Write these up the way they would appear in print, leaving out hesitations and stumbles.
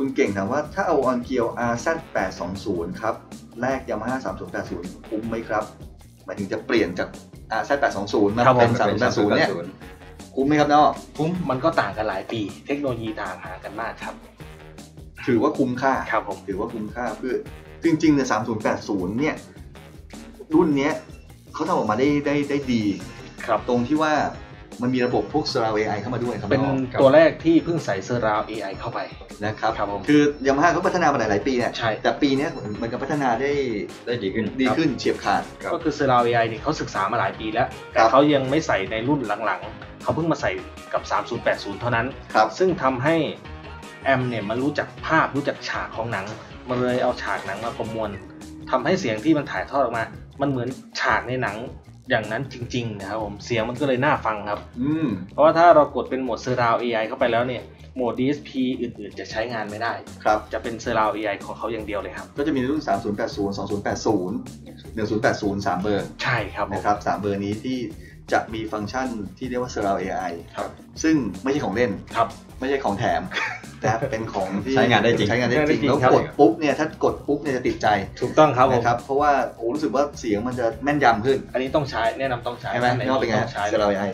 คุณเก่งถามว่าถ้าเอาออนเกียว RZ820 ครับแลก Yamaha 3080คุ้มไหมครับหมายถึงจะเปลี่ยนจาก RZ820 มาเป็น3080เนี่ยคุ้มไหมครับเนาะคุ้มมันก็ต่างกันหลายปีเทคโนโลยีต่างกันมากครับถือว่าคุ้มค่าครับผมถือว่าคุ้มค่าคือจริงๆเนี่ย3080เนี่ยรุ่นนี้เขาทำออกมาได้ดีครับตรงที่ว่ามันมีระบบพวก Surround AI เข้ามาด้วยครับเป็นตัวแรกที่เพิ่งใส่ Surround AI เข้าไปนะครับครับผมคือ Yamaha เขาพัฒนามาหลายปีเนี่ยใช่แต่ปีนี้มันก็พัฒนาได้ดีขึ้นเฉียบขาดก็คือ Surround AI เนี่ยเขาศึกษามาหลายปีแล้วแต่เขายังไม่ใส่ในรุ่นหลังๆเขาเพิ่งมาใส่กับ3080เท่านั้นซึ่งทำให้แอมเนี่ยมันรู้จักภาพรู้จักฉากของหนังมันเลยเอาฉากหนังมาประมวลทำให้เสียงที่มันถ่ายทอดออกมามันเหมือนฉากในหนังอย่างนั้นจริงๆนะครับผมเสียงมันก็เลยน่าฟังครับเพราะว่าถ้าเรากดเป็นโหมด Surround AI เข้าไปแล้วเนี่ยโหมด DSP อื่นๆจะใช้งานไม่ได้ครับจะเป็น Surround AI ของเขาอย่างเดียวเลยครับก็จะมีรุ่น3080 2080 1080 3เบอร์ใช่ครับนะครับ3เบอร์นี้ที่จะมีฟังก์ชันที่เรียกว่า Surround AI ครับซึ่งไม่ใช่ของเล่นครับไม่ใช่ของแถมแต่เป็นของที่ใช้งานได้จริงแล้วกดปุ๊บเนี่ยถ้ากดปุ๊บเนี่ยจะติดใจถูกต้องครับนะครับเพราะว่ารู้สึกว่าเสียงมันจะแม่นยำขึ้นอันนี้ต้องใช้แนะนำต้องใช้ใช่ไหมไม่ว่าเป็นไงSurround AI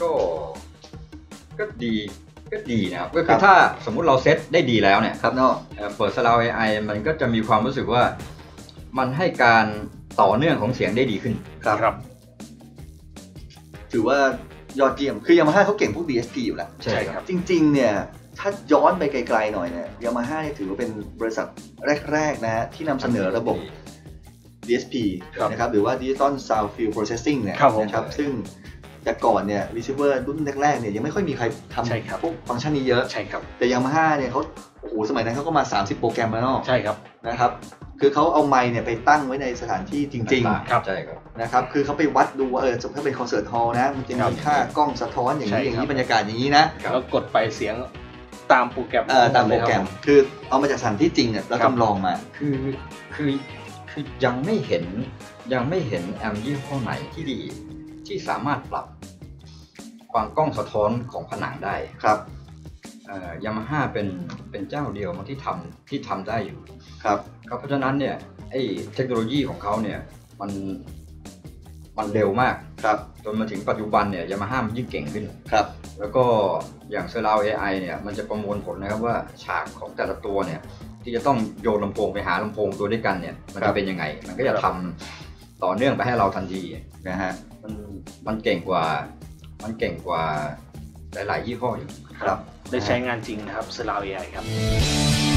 ก็ดีนะครับก็คือถ้าสมมุติเราเซตได้ดีแล้วเนี่ยครับเนาะเปิด Surround AI มันก็จะมีความรู้สึกว่ามันให้การต่อเนื่องของเสียงได้ดีขึ้นครับถือว่ายอดเยี่ยมคือ Yamaha เขาเก่งพวก DSP อยู่แล้วใช่ครับจริงๆเนี่ยถ้าย้อนไปไกลๆหน่อยเนี่ย Yamaha ถือว่าเป็นบริษัทแรกๆนะที่นำเสนอระบบ DSP นะครับหรือว่า Digital Sound Field Processing เนี่ยนะครับซึ่งแต่ก่อนเนี่ย receiver รุ่นแรกๆเนี่ยยังไม่ค่อยมีใครทำพวกฟังก์ชันนี้เยอะใช่ครับแต่ Yamaha เนี่ยเขาโอ้โหสมัยนั้นเขาก็มา30โปรแกรมแล้วเนาะใช่ครับนะครับคือเขาเอาไมค์เนี่ยไปตั้งไว้ในสถานที่จริงๆครับใช่ครับนะครับคือเขาไปวัดดูว่าถ้าเป็นคอนเสิร์ตฮอลล์นะมันจะมีค่ากล้องสะท้อนอย่างนี้บรรยากาศอย่างนี้นะแล้วกดไปเสียงตามโปรแกรมคือเอามาจากสถานที่จริงเนี่ยแล้วจำลองมาคือยังไม่เห็นแอมยี่ห้อไหนที่ดีที่สามารถปรับความกล้องสะท้อนของผนังได้ครับ Yamaha เป็นเจ้าเดียวที่ทำได้อยู่ครับเพราะฉะนั้นเนี่ยไอ้เทคโนโลยีของเขาเนี่ยมันเร็วมากครับจนมาถึงปัจจุบันเนี่ย Yamaha มันยิ่งเก่งขึ้นครับแล้วก็อย่าง Surround AI เนี่ยมันจะประมวลผลนะครับว่าฉากของแต่ละตัวเนี่ยที่จะต้องโยนลำโพงไปหาลำโพงตัวด้วยกันเนี่ยมันจะเป็นยังไงมันก็จะทำต่อเนื่องไปให้เราทันทีนะฮะมันเก่งกว่าหลายๆยี่ห้ออยู่ครับได้ใช้งานจริงนะครับ Surround AI ครับ